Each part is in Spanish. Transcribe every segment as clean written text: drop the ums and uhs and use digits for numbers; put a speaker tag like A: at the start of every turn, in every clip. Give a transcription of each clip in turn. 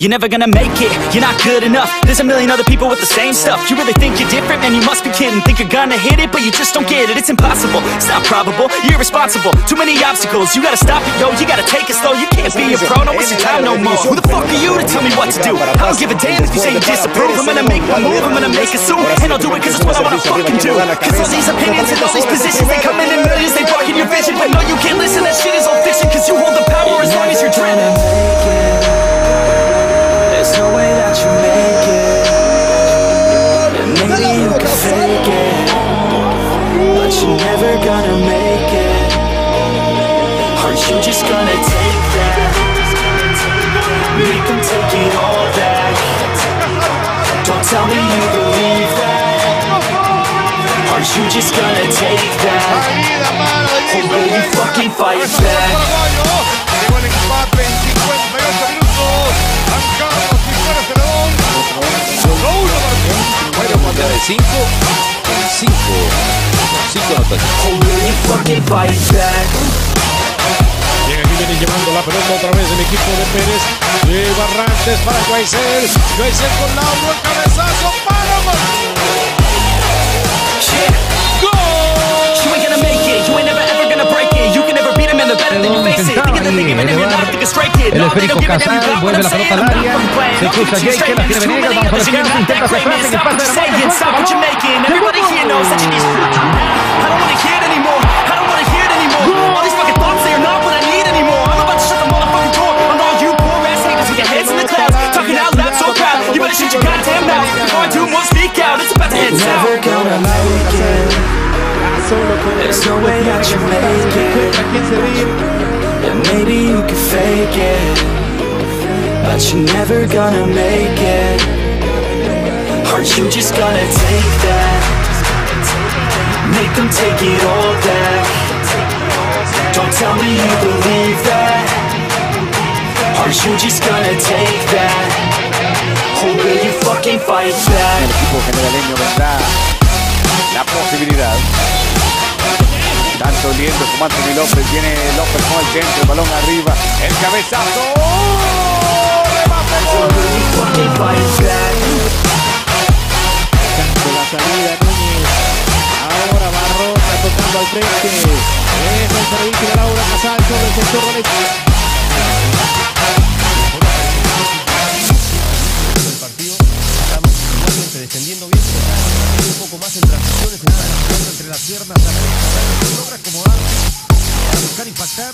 A: You're never gonna make it, you're not good enough. There's a million other people with the same stuff. You really think you're different? Man, you must be kidding. Think you're gonna hit it, but you just don't get it. It's impossible, it's not probable, you're irresponsible. Too many obstacles, you gotta stop it, yo. You gotta take it slow, you can't be a pro. Don't waste your time no more. Who the fuck are you to tell me what to do? I don't give a damn if you say you disapprove. I'm gonna make my move, I'm gonna make it soon. And I'll do it cause it's what I wanna fucking do. Cause all these opinions and all these positions, they come in millions, they block in your vision. But no, you can't listen, that shit is all fiction. Cause you hold the power as long as you're dreaming.
B: There's no way that you make it. And maybe you can fake it, but you're never gonna make it. Aren't you just gonna take that? Make them take it all back. Don't tell me you believe that. Aren't you just gonna take that? Or will you fucking fight back?
C: De 5 anotaciones.
D: Bien, aquí viene llevando la pelota otra vez el equipo de Pérez. Barrantes para Guaisel. Guaisel con Lauro, el cabezazo para gol.
A: You ain't gonna make it, you ain't never ever gonna break it. You can never beat him and they're better than you face it. Thinking that they give it and you're not, think it's straight kid.
E: El esférico Casal, vuelve la pelota al área. Se cruza Jake, que la tiene Venegas. Vamos a la izquierda, intenta hacer pase en el pase de la marca.
A: Stop what you're making. Everybody here knows that you need. I don't wanna hear it anymore. I don't wanna hear it anymore. All these fucking thoughts, they are not what I need anymore. I'm about to shut the motherfucking door on all you poor ass haters with your heads in the clouds. Talking out loud so proud. You better shut your goddamn mouth before I do more speak out. It's about to head south.
B: Never gonna make it. There's no way that you make it. And maybe you can fake it, but you're never gonna make it. Aren't you just gonna take that? Make them take it all back. Don't tell me you believe that. Aren't you just gonna take that? Or will you fucking fight back?
C: El equipo generaleño vendrá la posibilidad. Tanto Liendo como Anthony López. Viene López con el centro, el balón arriba, el cabezazo. ¡Remate gol!
D: La salida Núñez. Ahora Barroca tocando al frente. Es el servicio de Laura Casal sobre el sector derecho. El partido estamos igualmente defendiendo bien, un poco más en transiciones, entre las piernas, logra acomodar para buscar impactar.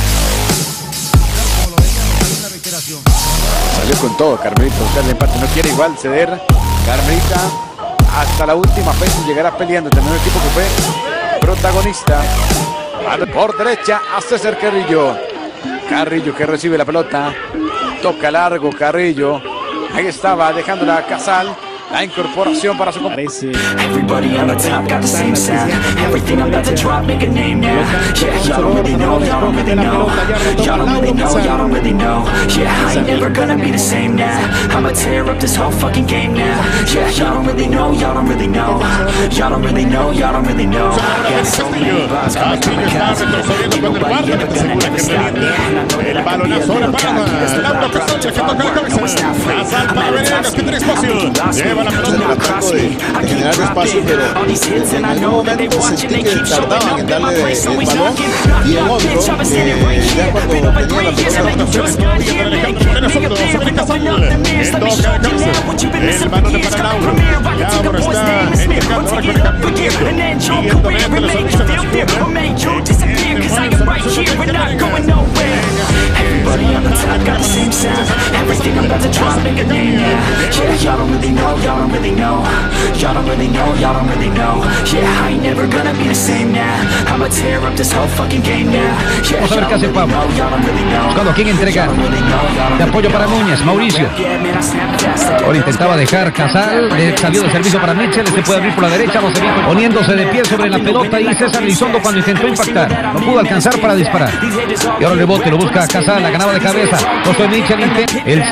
D: Como lo venga, una reiteración.
C: Salió con todo Carmelita, buscar el empate, no quiere igual ceder. Carmelita hasta la última vez llegará peleando. También un equipo que fue protagonista. Por derecha a César Carrillo. Carrillo que recibe la pelota. Toca largo Carrillo. Ahí estaba dejándola a Casal. La incorporación para su
B: compañero. Everybody on the top got the same sound. Everything I'm about to drop, make a name now. Yeah, y'all don't really know, y'all don't really know. Y'all don't really know, y'all don't really know. Yeah, I ain't never gonna be the same now. I'ma tear up this whole fucking game now. Yeah, y'all don't really know, y'all don't really know. Y'all don't really know, y'all don't really know. I got so many bars coming to my house. Ain't nobody ever gonna ever stop me. And I know that I can be a little cocky. That's the byproduct of hard work. No, it's not free. I'm at a top speed. I'm thinking lost me. Do not cross me. I keep dropping all these hits and I know that they watching. They keep showing up in my place, always knocking. Knock, bitch, I've been standing right here. Been over 3 years and you just got here. Make me a fan when open up the mirrors. Let me show you now what you've been missing for years. Coming from here, I can take a boy's name and smear. We'll take it up a gear and end your career and make you feel fear or make you disappear. Cause I am right here and not going nowhere. Everybody on the top got the same sound. Everything I'm about to drop, make a name now. Yeah, y'all don't really know, y'all don't really know. Y'all don't really know, y'all don't really know. Yeah, I ain't never gonna be the same now. I'ma tear up this whole fucking game now. Yeah,
E: vamos a ver qué hace Pablo. Buscando a quién entregar. De apoyo para Núñez, Mauricio. Ahora intentaba dejar Casal. Salió de servicio para Mitchell. Este puede abrir por la derecha. Poniéndose de pie sobre la pelota. Y César Lizondo cuando intentó impactar. No pudo alcanzar para disparar. Y ahora el rebote lo busca Casal. La ganaba de cabeza. José Mitchell. El saque.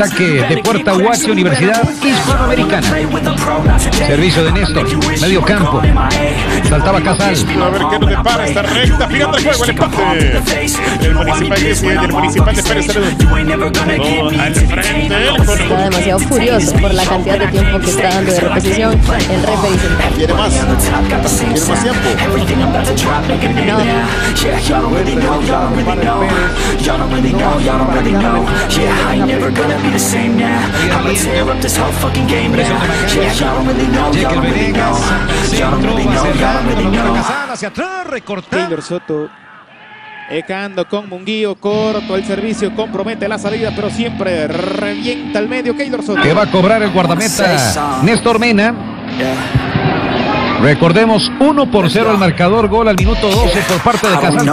E: Saque de puerta Huachi, Universidad Hispanoamericana. Servicio de Néstor, medio campo. Saltaba Casal.
F: A ver qué nos depara esta recta. Final del juego, el empate. El Municipal de Jesús y el Municipal de Pérez Salud. Al frente.
G: Está demasiado furioso por la cantidad de tiempo que está dando de reposición el referee central.
F: ¿Quiere más? ¿Quiere más tiempo?
G: No.
D: Jekyll Venegas, centro, va cerrando, Casal hacia atrás, recortando.
F: Keylor Soto ecando con Munguío, corto el servicio, compromete la salida, pero siempre revienta al medio. Keylor Soto.
E: Que va a cobrar el guardameta Néstor Mena. Recordemos, 1-0 el marcador, gol al minuto 12 por parte de Casal.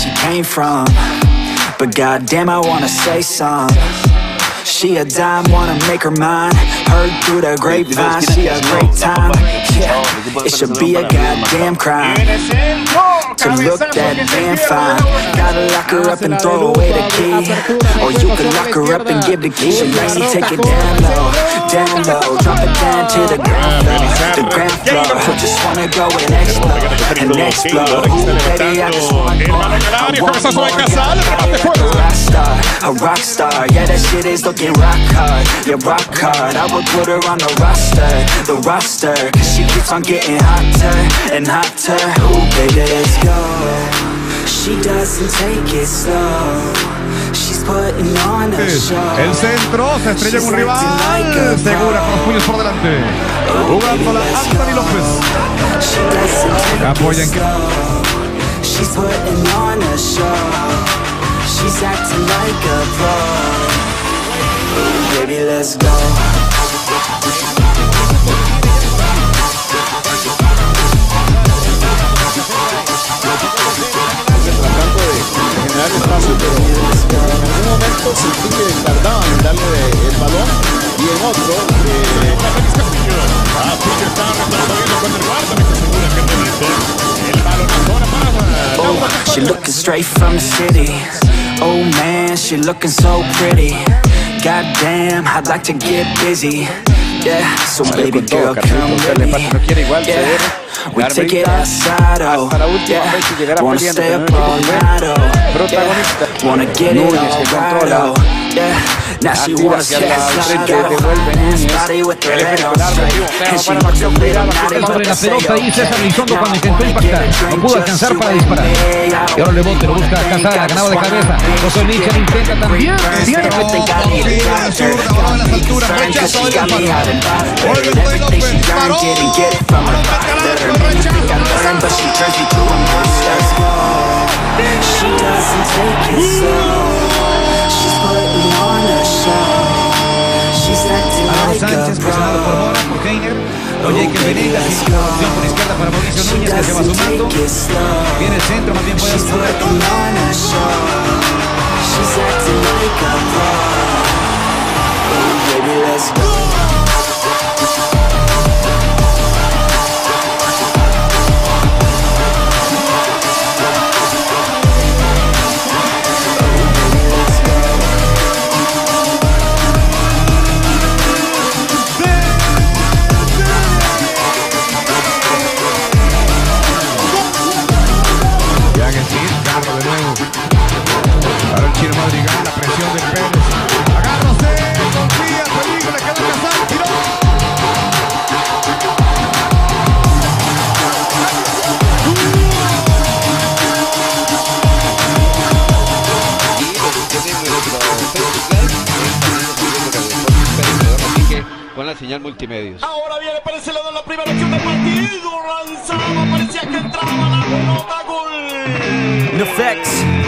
B: She a dime, wanna make her mine. Heard through the grapevine, she a great time. Yeah, it should be a goddamn crime to look that damn fine. Gotta lock her up and throw away the key, or you can lock her up and give the key. She makes me take it down low, drop it down to the ground floor. I just wanna go and explode, Ooh, baby, I just wanna go. I a rock star, yeah, that shit is looking rock hard, yeah, rock hard. I would put her on the roster, cause she keeps on getting hotter and hotter. Ooh, baby, let's go. She doesn't take it slow. She's putting on a show.
D: El centro se estrella en un rival, segura con los puños por delante. Jugándola Anthony López. Apoyan que...
B: She's putting on a show. She's acting like a pro. Ooh, baby, let's go.
F: Tratando de generar espacio, pero en algún momento sentí que tardaban en darle el balón y en otro Peter está retrocediendo con el guardameta, segura que el balón ahora para
B: she looking straight from the city. Oh man, she looking so pretty. Goddamn, I'd like to get busy. Yeah, so baby girl, come with me. Yeah, we take it outside, oh yeah. Wanna stay up all night, oh yeah. Wanna get it all right, oh yeah. Now she wants to slide, body with her head on straight. And she looks a little naughty,
E: Sobre la pelota y César Elizondo cuando intentó impactar, no pudo alcanzar para disparar. Y ahora el rebote lo busca Casal, ha ganado de cabeza. José Mitchell intenta también. Tiene Álvaro Sánchez presionado por Mora, por Heiner. Jekyll Venegas, opción por izquierda para Mauricio Núñez, que se va sumando. Viene el centro, más bien puede jugar.
D: Para el Chino Madrigal, la presión de Pérez. Agárrase, confía, peligro, le queda Casal, tiró.
H: Con la señal multimedios.
I: Ahora viene para ese lado la primera acción del partido. Lanzaba, parecía que entraba la pelota, gol.
A: No effects.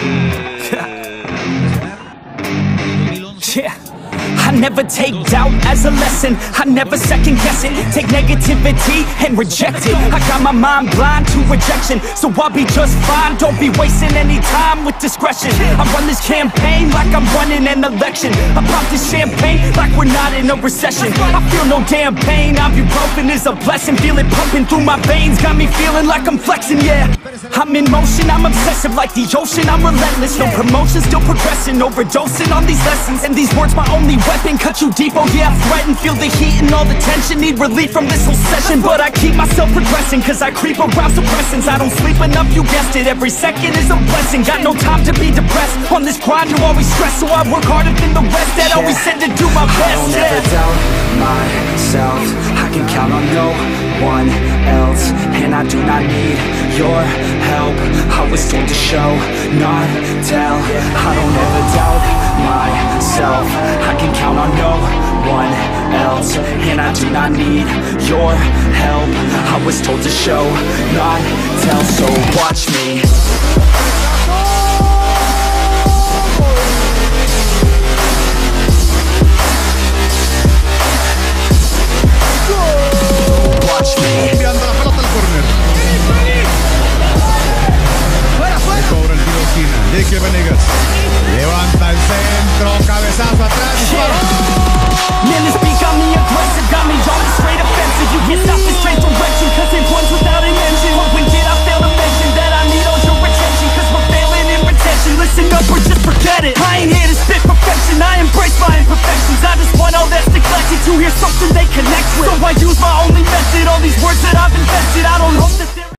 A: Yeah. I never take doubt as a lesson. I never second guess it. Take negativity and reject it. I got my mind blind to rejection, so I'll be just fine. Don't be wasting any time with discretion. I run this campaign like I'm running an election. I pop this champagne like we're not in a recession. I feel no damn pain. Ibuprofen is a blessing. Feel it pumping through my veins. Got me feeling like I'm flexing, yeah. I'm in motion, I'm obsessive like the ocean. I'm relentless, no promotion, still progressing. Overdosing on these lessons, and these words my only weapon. and cut you deep. Oh yeah, I threaten, feel the heat and all the tension. Need relief from this whole session, but I keep myself progressing, cause I creep around suppressants. I don't sleep enough, you guessed it. Every second is a blessing. Got no time to be depressed. On this grind you always stress, so I work harder than the rest. That always said to do my best.
B: I don't ever doubt myself. I can count on no one else, and I do not need your help. I was told to show, not tell. I don't ever doubt myself. I can count on no one else, and I do not need your help. I was told to show, not tell. So watch me.
F: Enviando la pelota al córner. Cobra el tiro de esquina. Jake Venegas levanta el centro, cabezazo atrás.
A: Man, this beat got me aggressive, got me on straight offensive. You can't stop this straight direction, cause it runs without an engine. But when did I fail to mention that I need all your attention? Cause we're failing in retention. Listen up or just forget it. I ain't here to spit perfection, I embrace my imperfections. I just want all that's neglected to hear something they connect with. So I use my only method, all these words that I've invested. I don't know